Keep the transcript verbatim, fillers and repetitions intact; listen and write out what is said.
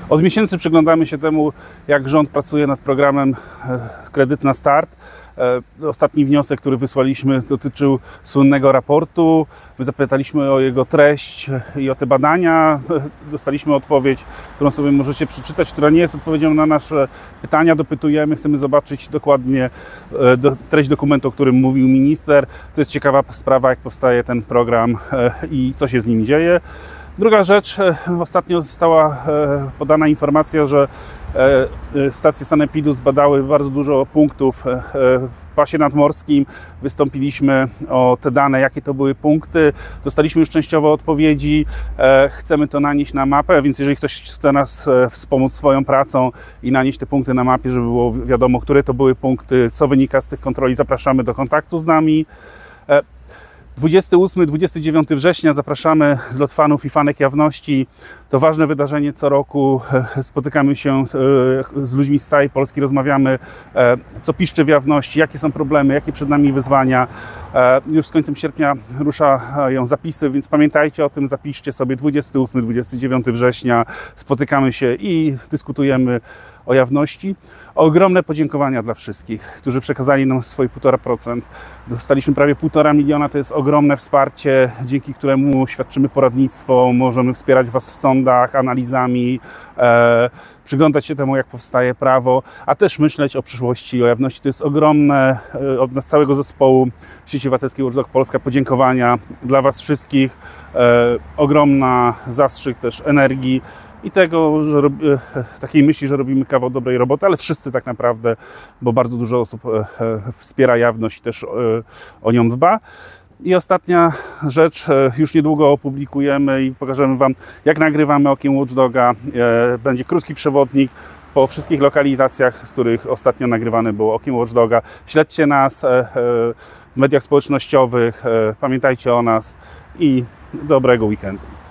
Od miesięcy przyglądamy się temu, jak rząd pracuje nad programem Kredyt na Start. Ostatni wniosek, który wysłaliśmy, dotyczył słynnego raportu. My zapytaliśmy o jego treść i o te badania. Dostaliśmy odpowiedź, którą sobie możecie przeczytać, która nie jest odpowiedzią na nasze pytania. Dopytujemy, chcemy zobaczyć dokładnie treść dokumentu, o którym mówił minister. To jest ciekawa sprawa, jak powstaje ten program i co się z nim dzieje. Druga rzecz, ostatnio została podana informacja, że stacje sanepidu zbadały bardzo dużo punktów w pasie nadmorskim. Wystąpiliśmy o te dane, jakie to były punkty. Dostaliśmy już częściowo odpowiedzi. Chcemy to nanieść na mapę, więc jeżeli ktoś chce nas wspomóc swoją pracą i nanieść te punkty na mapie, żeby było wiadomo, które to były punkty, co wynika z tych kontroli, zapraszamy do kontaktu z nami. dwudziestego ósmego do dwudziestego dziewiątego września zapraszamy zlot fanów i fanek jawności. To ważne wydarzenie co roku. Spotykamy się z ludźmi z całej Polski, rozmawiamy, co piszczy w jawności, jakie są problemy, jakie przed nami wyzwania. Już z końcem sierpnia ruszają zapisy, więc pamiętajcie o tym, zapiszcie sobie dwudziestego ósmego do dwudziestego dziewiątego września. Spotykamy się i dyskutujemy o jawności. Ogromne podziękowania dla wszystkich, którzy przekazali nam swoje półtora procent. Dostaliśmy prawie półtora miliona, to jest ogromne wsparcie, dzięki któremu świadczymy poradnictwo, możemy wspierać Was w sądach, analizami, e, przyglądać się temu, jak powstaje prawo, a też myśleć o przyszłości, o jawności. To jest ogromne, e, od nas całego zespołu Sieci Obywatelskiej Watchdog Polska, podziękowania dla Was wszystkich, e, ogromna zastrzyk też energii i tego, że rob, takiej myśli, że robimy kawał dobrej roboty, ale wszyscy tak naprawdę, bo bardzo dużo osób wspiera jawność i też o nią dba. I ostatnia rzecz, już niedługo opublikujemy i pokażemy Wam, jak nagrywamy Okiem Watchdoga. Będzie krótki przewodnik po wszystkich lokalizacjach, z których ostatnio nagrywane było Okiem Watchdoga. Śledźcie nas w mediach społecznościowych, pamiętajcie o nas i dobrego weekendu.